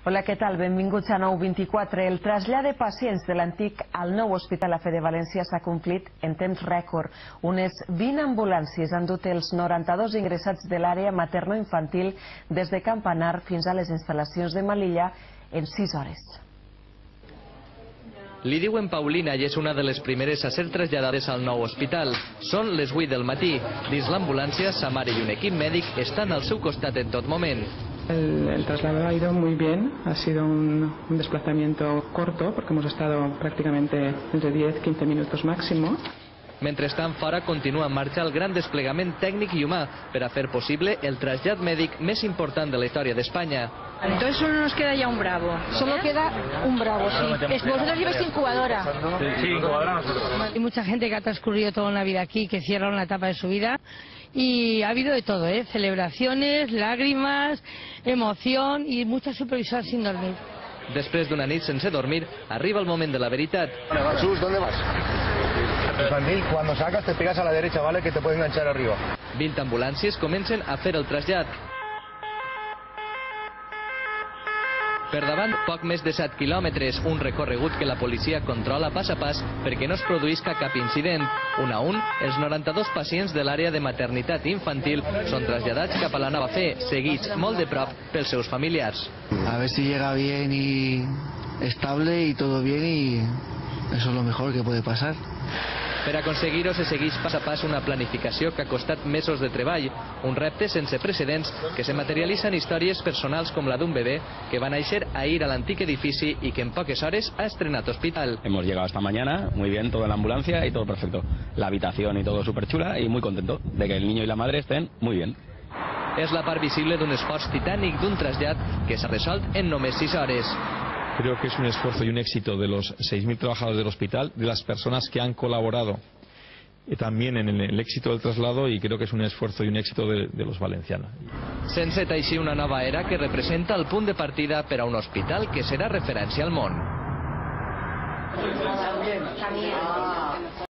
Hola, què tal? Benvinguts a 924. El trasllat de pacients de l'antic al nou Hospital AFE de València s'ha complit en temps rècord. Unes 20 ambulàncies han dut els 92 ingressats de l'àrea materno-infantil des de Campanar fins a les instal·lacions de Melilla en 6 hores. Li diuen Paulina i és una de les primeres a ser traslladades al nou hospital. Són les 8 del matí. Dins l'ambulància, sa mare i un equip mèdic estan al seu costat en tot moment. El traslado ha ido muy bien, ha sido un desplazamiento corto porque hemos estado prácticamente entre 10-15 minutos máximo. Mentrestant, fora continua en marxa el gran desplegament tècnic i humà per a fer possible el trasllat mèdic més important de la història d'Espanya. Entonces solo nos queda ya un Bravo. Solo queda un Bravo, sí. Vosotros lleváis incubadora. Sí, incubadora nosotros. Hay mucha gente que ha transcurrido toda una vida aquí, que cierra una etapa de su vida. Y ha habido de todo, celebraciones, lágrimas, emoción y mucha supervisión sin dormir. Després d'una nit sense dormir, arriba el moment de la veritat. Jesús, ¿dónde vas? Infantil, cuando sacas te pegas a la derecha, ¿vale? Que te puede enganchar arriba. 20 ambulàncies comencen a fer el trasllat. Per davant, poc més de 7 quilòmetres, un recorregut que la policia controla pas a pas perquè no es produïsca cap incident. Un a un, els 92 pacients de l'àrea de maternitat infantil són traslladats cap a la nova fe, seguits molt de prop pels seus familiars. A ver si llega bien y estable y todo bien y eso es lo mejor que puede pasar. Per aconseguir-ho se segueix pas a pas una planificació que ha costat mesos de treball, un repte sense precedents que se materialitza en històries personals com la d'un bebè que va néixer ahir a l'antic edifici i que en poques hores ha estrenat hospital. Hemos llegado esta mañana, muy bien, todo en la ambulancia y todo perfecto. La habitación y todo súper chula y muy contento de que el niño y la madre estén muy bien. És la part visible d'un esforç titànic d'un trasllat que s'ha resolt en només 6 hores. Creo que es un esfuerzo y un éxito de los 6.000 trabajadores del hospital, de las personas que han colaborado también en el éxito del traslado, y creo que es un esfuerzo y un éxito de los valencianos. S'enceta així una nova era que representa el punt de partida per a un hospital que serà referència al món.